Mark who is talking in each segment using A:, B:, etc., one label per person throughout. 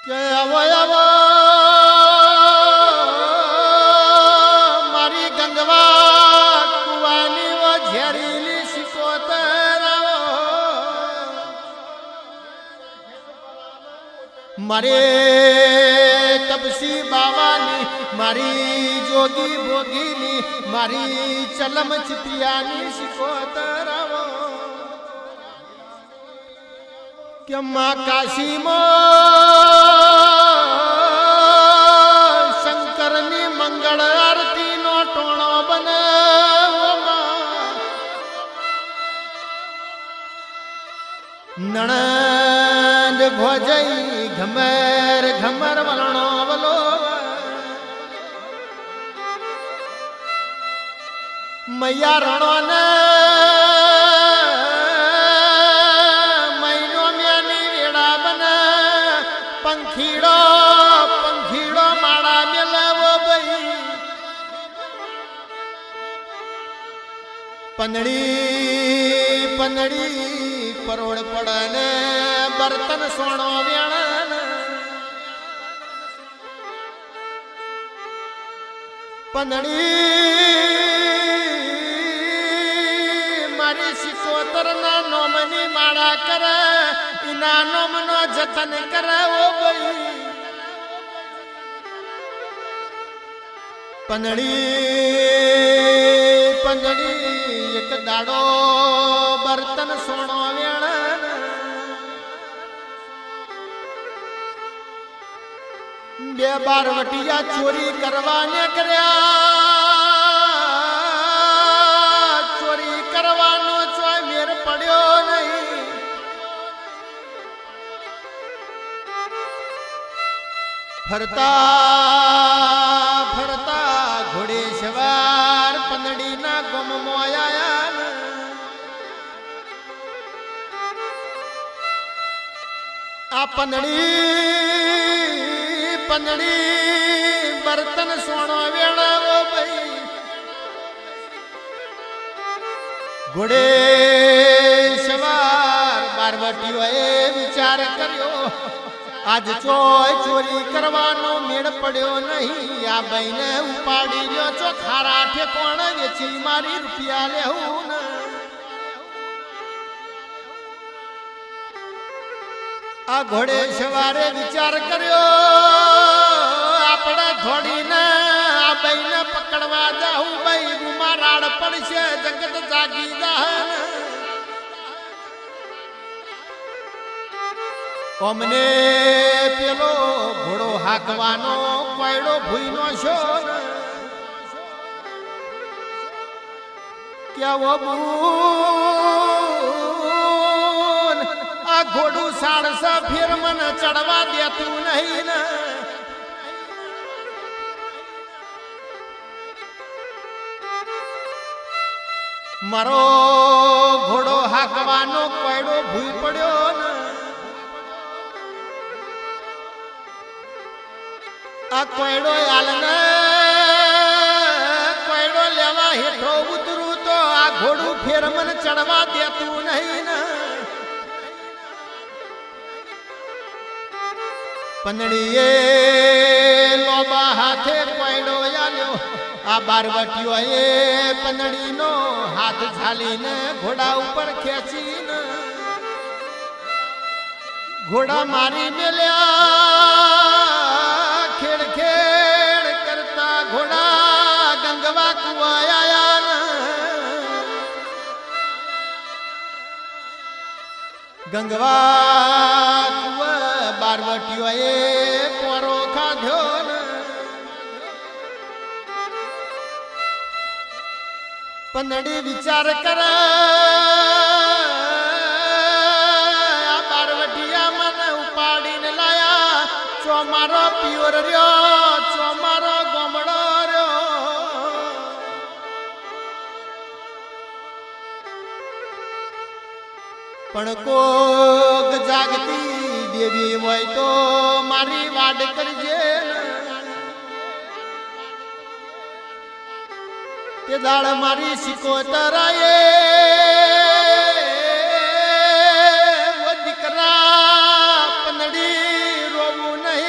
A: કે આવો આવો મારી ગંગવા કુવાની વો ઝેરીલી શિકોતર આવો મારે તપસી બાવાની મારી જોગી ભોગીની મારી ચલમ ચિપિયાની શિકોતર આવો કે માં કાશીમાં શંકરની મંગળ આરતી નો ટોણો બને નણંદ ભોજઈ ઘમર ઘમર વલણો વલો મૈયા રણો ને पंखीड़ो पंखीड़ो माड़ा मिलवो बई पनड़ी पनड़ी परोड़ पड़ने बर्तन सोनो व्याण पनड़ी मारी सिकोतर ना नोमनी माड़ा करे इना नोमनो जतन करे वो बई पनड़ी पनड़ी एक दाड़ो बर्तन सोनो वेण बे बार वटिया चोरी करवाने कर्या चोरी करवानो चोय मेर पड्यो नहीं फरता फरता घोड़े सवार पनड़ी ना गुम मोया आ पनड़ी पनड़ी बर्तन सोनो वेणा वो भाई घोड़े सवार बारवटियो ए विचार कर्यो आज चोय चोरी करवानो मेड़ पड़ो नहीं आ बहने उपाड़ी लो चो खारा ठेकोण वेची मारी रुपया लेहू न आ घोड़े सवारे विचार कर्यो आपणे थोड़ी न आ बहने पकड़वा जाऊ भाई गुमा राड़ पड़शे जगत जागी जाहन ओमने पेलो घोड़ो हाकवानो कोयड़ो भूईनो शो क्या वो बून आ घोड़ू साड़सा फिर मन चढ़वा दे तू नहीं न मारो घोड़ो हाकवानो कोयड़ो भूई पड़ो न आ कोयड़ो आलने कोयड़ो लेवा हेठो उतरू तो आ घोड़ू फेर मन चढ़वा दे तू नहीं न पनड़िए लोबा हाथे कोयड़ो आल्यो आ बारवटियो ए पनड़ी नो हाथ झाली ने घोड़ा ऊपर खेची न घोड़ा मारी मेल्या खेड़ खेड़ करता घोड़ा गंगवा कुआया न गंगवा कुआ बारवटियो ए पोरो खाध्यो न पनड़ी विचार कर बारवटिया मन उपाड़ी न लाया चोमारो पियोर रयो चोमारो गोमड़ो रयो पण कोग जागती देवी होय तो मारी वाड करजे ते दाड़ मारी सिकोतर आए वो दिकरा पनड़ी रोवू नहीं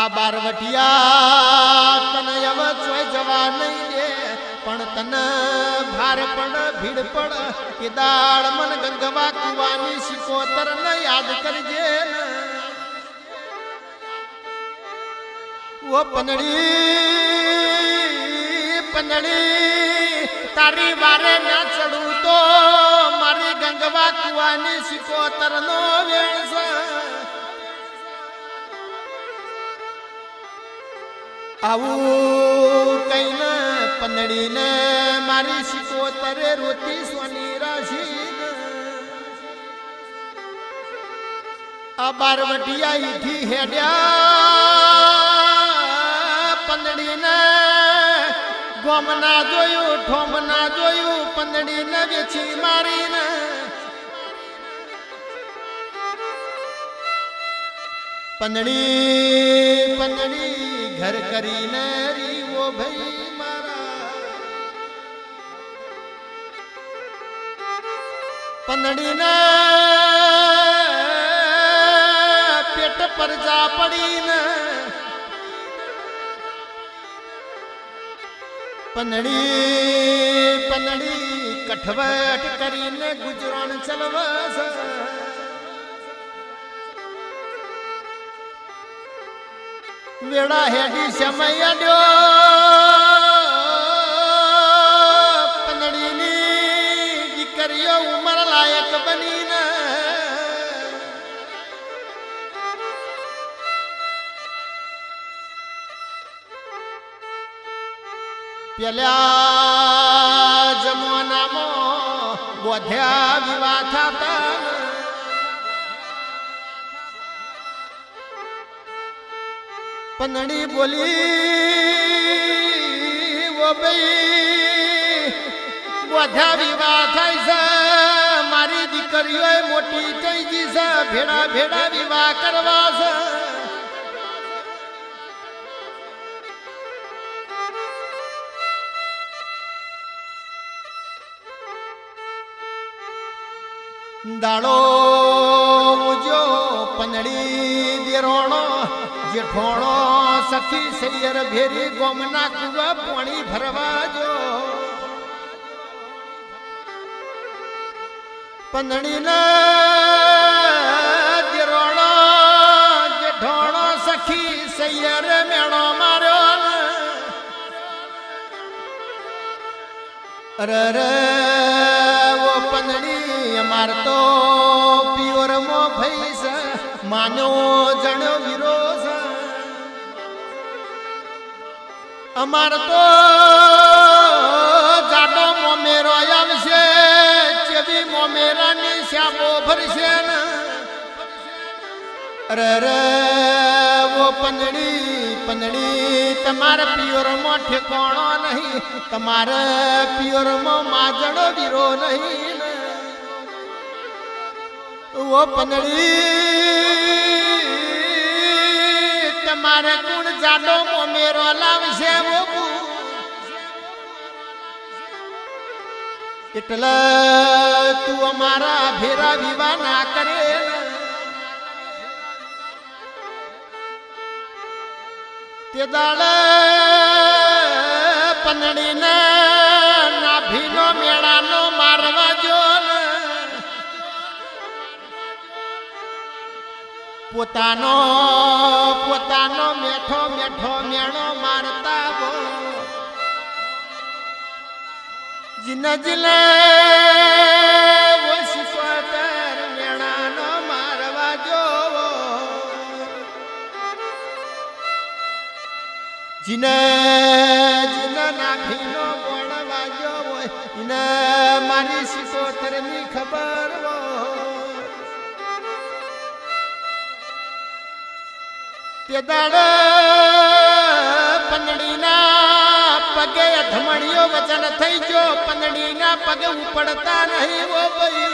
A: बारवटिया तन अब चोय जवा नहीं दे पण तन भार पड़ भीड़ पड़ के दाड़ मन गंगवा कुवानी सिकोतर न याद करजे वो पनड़ी पनड़ी तारी वारे ना चढ़ू तो मारी गंगवा कुवानी सिकोतर नो वेणस आऊ कई न पनड़ी ने मारी सिकोतरे रोती सोनी राशि बारवटिया इठी हेड्या पनड़ी ने गोम ना जोयू ठोम ना जोयू पनड़ी ने वेची मारी ने पनड़ी पनड़ी घर करी ने री वो भई मारा पनड़ी ने पेट पर जा पड़ी ने पनड़ी पनड़ी कठवट करी ने गुजरान चलवस वेड़ा हेडी समय ड्यो पनड़ी नी दीकरियो उमर लायक बनी न पेल्या जमुना मो बोध्या विवाह था पनड़ी बोली वो भाई बोध्या विवाह थाय से मारी दीकरीओ मोटी थई जी से भेड़ा भेड़ा विवाह करवा से दाड़ो उजो पनड़ी देरोणो जेठोणो सखी सैयर भेरी गोमना कुआ पानी भरवा जो पनड़ी न देरोणो जेठोणो सखी सैयर मेणो मारो अरे वो पनड़ी अमार तो पियोर मो भैस मानो जनो विरोध अमार तो जाडो मोमेरो आवशे चेवी मोमेरा नी श्यामो भरशे न अरे वो पनड़ी पनड़ी तमार पियोर मो ठिकाणो नहीं तमार पियोर मो माजड़ो विरो नहीं वो पनड़ी तमारे गुण जाडो मोमेरो लावशे वो इटला तू हमारा भेरा विवाह ना करे ते दाड़ पनड़ी ने नाभीनो मेळानो मारवा जो पोतानो पोतानो मेठो मेठो मेणो मारता वो जिन जिले वो सिकोतर मेणानो मारवा जो जिन जिन नाभीनो बोलवा जो इन मारी सिकोतर नी खबर वो ते दाड़ पनड़ी ना पगे धमणियो वचन थई जो पनड़ी ना पगे उपड़ता नहीं वो भई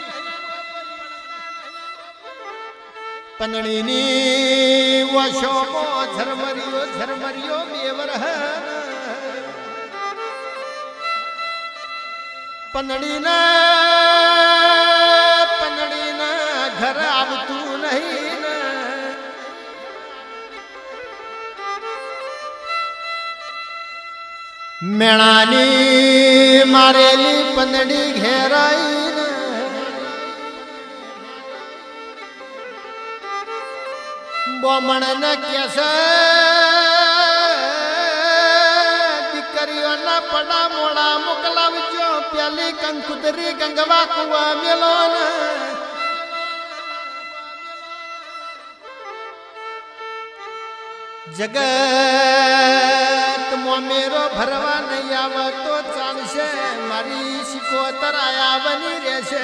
A: पनड़ी नी वो शोको झरमरियो झरमरियो मेवर है पनड़ी ना घर आवतू नहीं मेणानी मारेली पंदड़ी घेराई बोमण न कैसे दिकरियो न पड़ा मोड़ा मोकलावजो प्याली कंकुतरी गंगवा कुआ मेलोन जगत मेरो भरवा नहीं आवा तो चालशे मारी शिकोतर आया बनी रेशे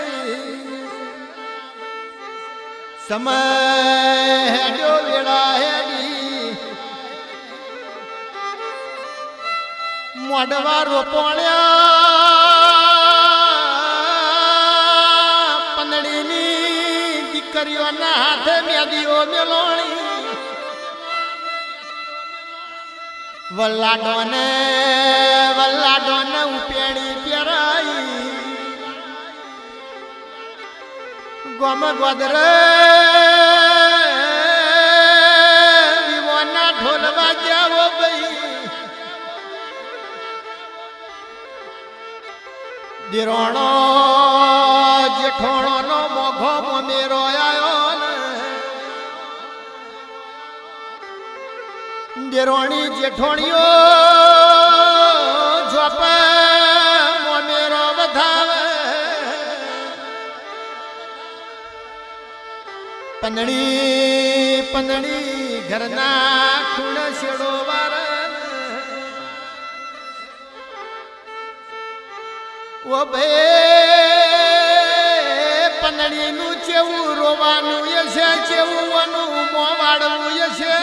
A: समय हेडो वेड़ा हेडी मोडवा रोपोण्या पंदड़ीनी दिकरियो ना हाथ मेदियो मेलोणी वल्लाडोने उपेड़ी प्याराई गोम गोदर विवोना ढोल बाजाओ बई दिरोणो जेठोणो नो मोघो मेरो आयो दिरोणी जेठोणियो झोप मेरो बधावे पंदड़ी पंदड़ी घरना खूण शेड़ो वार वो भे पंदड़ी नु चेवू रोवानु यशे चेवू वनु मोवाड़ू यशे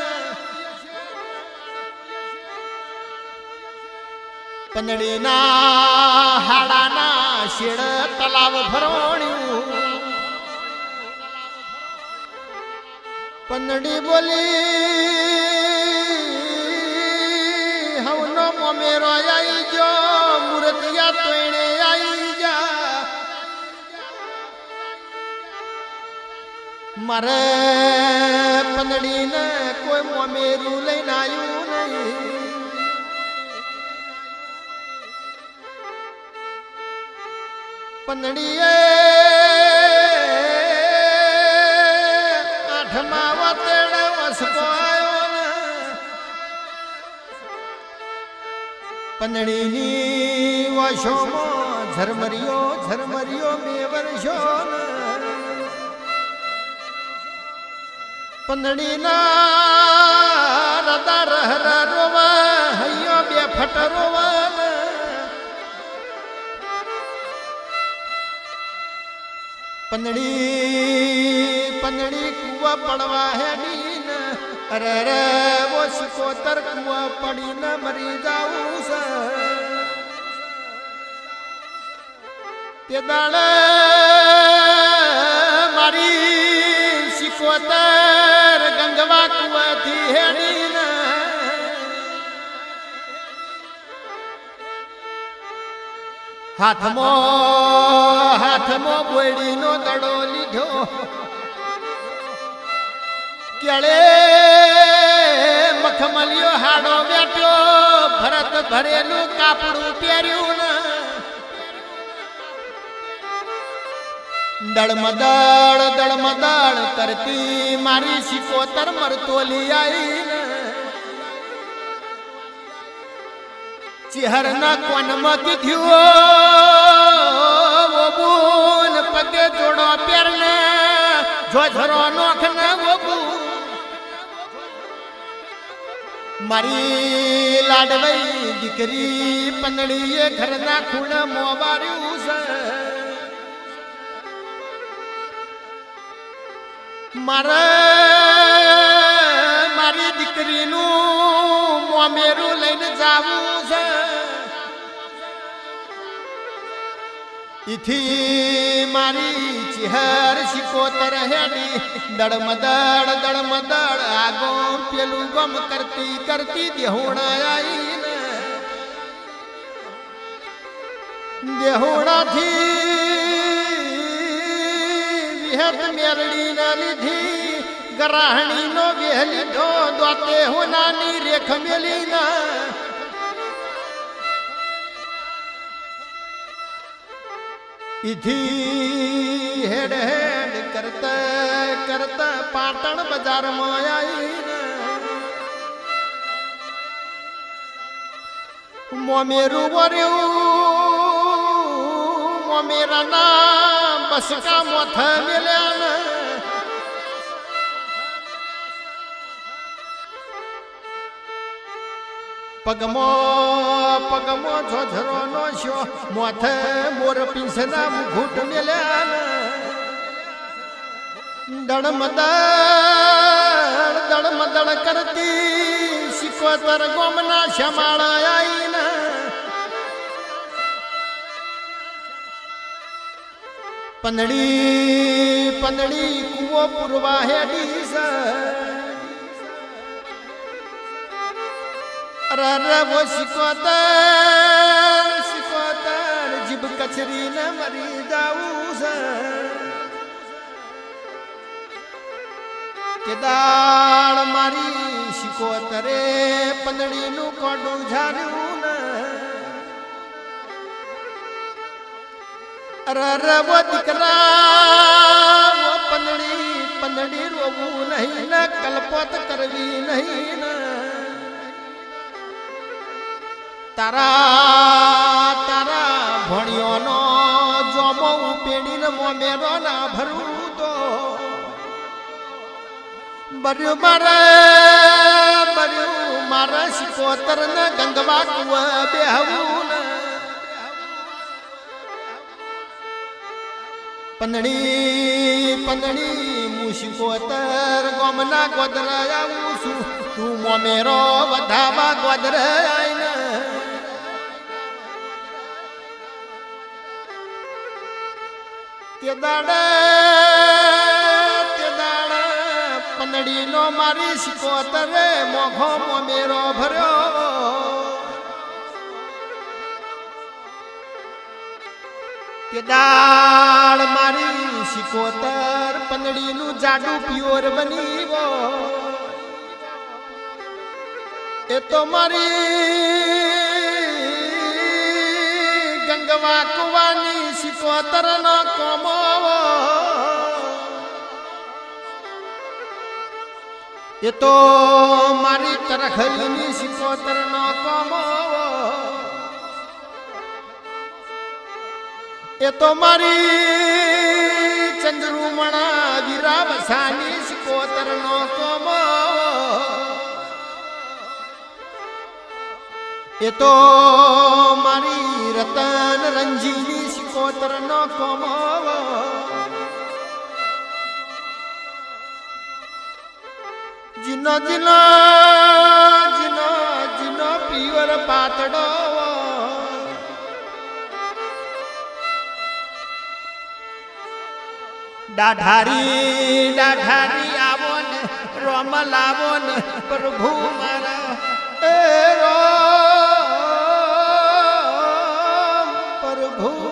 A: पंदड़ी ना हाड़ा ना शेड़ तलाव भरोण्यू पंदड़ी बोली हवनो मोमेरो आई जो मूर्तिया तोड़े आई जा मारे पंदड़ी ने कोई मोमेरू लेना आयु नहीं पंदड़ी आठमा वतेड़ वसको आयो पंदड़ी नी वशो मो झरमरियो में वर्षो पंदड़ी ना रदा रहर रोवा हयो बेफट रोवा पंदड़ी पंदड़ी कुआ पड़वा है नीन अरे रे वो शिकोतर कुआ पड़ी न मरी जाऊ सा तेदाड़े मारी शिकोतर गंगवा कुआ थी है नीन हाथ मो बोड़ी नो दड़ो लीधो केळे मखमलियो हाड़ो बैठो भरत भरेलू कापड़ू प्यारियो न दड़मदड़ करती मारी शिकोतर मरतोली आई न चिहर न कोन मती थियो वो बून पगे जोड़ो प्यार न झोझरो नोख न वो बू मारी लाडवई दिकरी पंदड़ी ये घर ना खूण मोबारियू से मारी दिकरी नु मोमेरू लઈને जावू से इथी मारी चिहर शिकोतर हेडी दड़मदड़ आगो पेलू गम करती देहुणा आई देहुणा थी विहत मेरड़ी न लिधी गराहणी नो वेहली धो दोते होना नी रेख मेली ना इथी हेड हेड करता करता पाटण बाजार में आई मोमेरू वर्यू मोमेरा नाम बस का मोथ मिल्या पगमो पगमो झोझरो नो शो मोथ मोर पिंसना मुघुट मिल्या दड़मदड़ करती शिकोतर गोमना श्यामाळ आई न पंदड़ी पंदड़ी कुओ पुरवा हेडी वो शिकोतर शिकोतर जिब कचरी न मरी जाऊ केदार मारी शिकोतरे पंदड़ी नु कोडू झारू न वो दिकरा वो पंदड़ी पंदड़ी रोवू नहीं न कलपोत करवी नहीं न तारा तारा भणियो नो जोमो पेड़ी न मोमेरो ना भरू तो बरु मारा शिकोतर न गंगवा कुआ बेहू न पंदड़ी पंदड़ी मुशिकोतर गोमना गोदर आऊसु तू मोमेरो वधावा गोदर आई न तेदाड़ पंदड़ी नो मारी शिकोतर मोघो मोमेरो भरो केदार मारी शिकोतर पंदड़ी नु जाडू प्योर बनी वो ए तो मारी गंगवा कुवानी शिकोतर नो कोमो ये तो मारी तरखनी शिकोतर नो कोमो ये तो मारी चंद्रुमणा वीरा वसानी शिकोतर नो कोमो ये तो मारी रतन रंजीनी शिकोतर नो कोमो जिनो जिनो जिनो जिनो पीवर पातड़ो डाढारी डाढारी आवो ने रोमल आवो ने प्रभु मारा ए रोम प्रभु